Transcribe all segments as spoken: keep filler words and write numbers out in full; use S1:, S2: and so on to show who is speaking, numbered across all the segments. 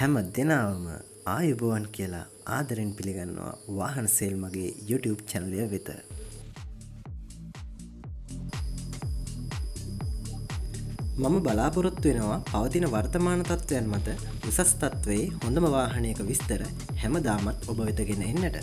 S1: හැම දිනවම ආයුබෝවන් කියලා ආදරෙන් පිළිගන්නවා වාහන සේල් මගේ YouTube channel එක වෙත. මම බලාපොරොත්තු වෙනවා පවතින වර්තමාන තත්ත්වයන් මත උසස් තත්ත්වයේ හොඳම වාහනයක විස්තර හැමදාමත් ඔබ වෙත ගෙන එන්නට.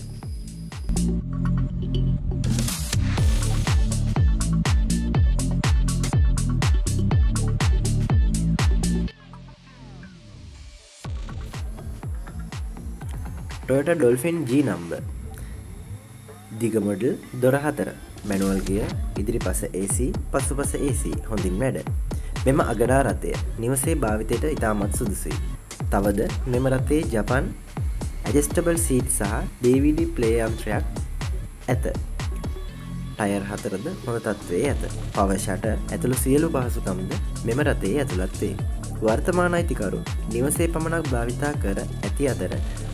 S1: Toyota Dolphin G number දිග මොඩල් දොර හතර මැනුවල් ගියර් ඉදිරිපස A C පසුපස A C හොඳින් වැඩ. මෙම අගනා රථය නිවසේ භාවිතයට ඉතාමත් සුදුසුයි. තවද මෙම රථයේ ජපන් ඇඩ්ජස්ටබල් සීට් සහ D V D ප්ලේයර් යන්ත්‍රයක් ඇත. ටයර් හතරද හොඳ තත්ත්වයේ ඇත. පවර් ෂටර් ඇතුළු සියලු පහසුකම්ද මෙම රථයේ ඇතුළත් වේ. වර්තමාන අයිතිකරු නිවසේ පමණක් භාවිතා කර ඇති අතර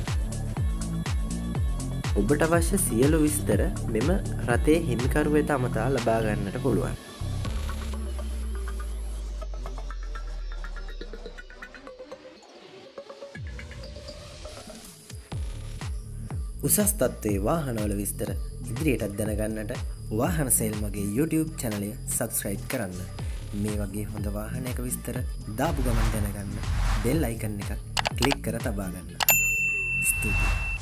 S1: ඔබට අවශ්‍ය සියලු විස්තර මෙම රථයේ හිමිකරු වෙත අමතා ලබා ගන්නට පුළුවන්. උසස් තත්ත්වයේ වාහනවල විස්තර ඉදිරියටත් දැනගන්නට වාහන සේල් මගේ YouTube channel එක subscribe කරන්න. මේ වගේ හොඳ වාහනයක විස්තර දාපු ගමන් දැනගන්න bell icon එක click කර තබා ගන්න. ස්තුතියි.